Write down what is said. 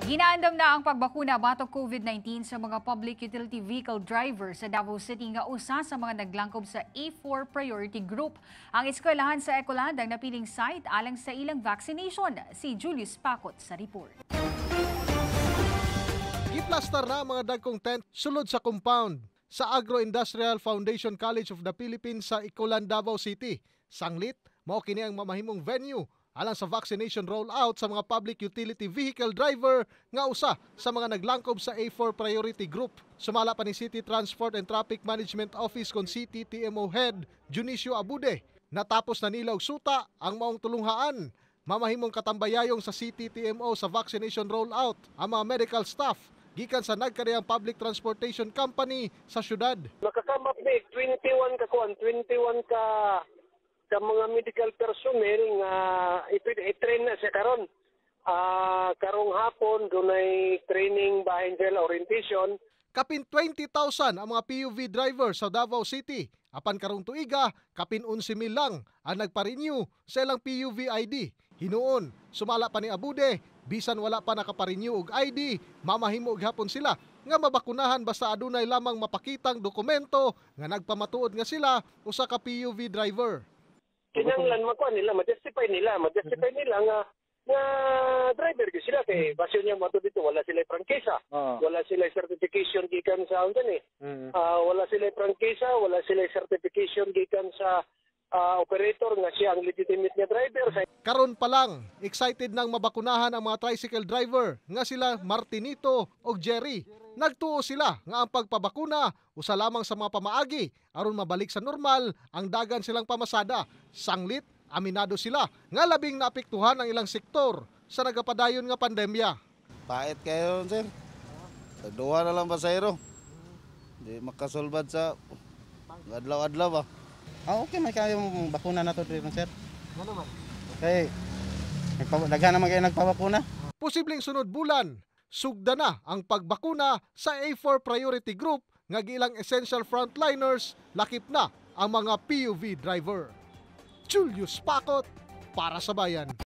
Ginaandam na ang pagbakuna batok COVID-19 sa mga public utility vehicle driver sa Davao City nga usa sa mga naglangkob sa A4 priority group. Ang eskwelahan sa Ecoland ang napiling site alang sa ilang vaccination. Si Julius Pakot sa report. Giplastar na ang mga dagkong tent sulod sa compound sa Agro-Industrial Foundation College of the Philippines sa Ecoland, Davao City. Sanglit, mao kini ang mamahimong venue alang sa vaccination rollout sa mga public utility vehicle driver nga usa sa mga naglangkob sa A4 priority group. Sumala pa ni City Transport and Traffic Management Office kon City TMO Head Junicio Abude. Natapos na nila og suta ang maong tulunghaan. Mamahimong katambayayong sa City TMO sa vaccination rollout ang mga medical staff gikan sa nagkariyang public transportation company sa syudad. Nakakamap ni 21 ka mga medical personnel nga i-train na siya karon. Karong hapon dunay training bahin sila orientation. Kapin 20,000 ang mga PUV driver sa Davao City. Apan karong tuiga, kapin 11,000 lang ang nagpa-renew sa ilang PUV ID. Hinuon, sumala pa ni Abude, bisan wala pa nakaparenew og ID, mamahimo og hapon sila nga mabakunahan basta adunay lamang mapakitang dokumento nga nagpamatuod nga sila usa ka PUV driver. Kinahanglan makuha nila, ma-justify nila nga driver gyud sila kay basyo niya mato dito wala sila prangkisa. Wala sila certification gikan sa undan wala sila prangkisa, wala sila certification gikan sa operator nga siya ang legitimate nga driver. Karon pa lang, excited nang mabakunahan ang mga tricycle driver nga sila Martinito ug Jerry. Nagtuo sila nga ang pagpabakuna usa lamang sa mga pamaagi aron mabalik sa normal ang dagan silang pamasada. Sanglit, aminado sila nga labing naapektuhan ang ilang sektor sa nagapadayon nga pandemya. Pait kayo, sir. Duha na lang pasahero. Di makasulbad sa adlaw-adlaw ba? Okay, may kayong bakuna na to dito, sir. Ano man? Okay. Daghan naman kayo nagpabakuna. Posibleng sunod bulan, sugda na ang pagbakuna sa A4 priority group nga gilang essential frontliners, lakip na ang mga PUV driver. Julius Pakot para sa Bayan.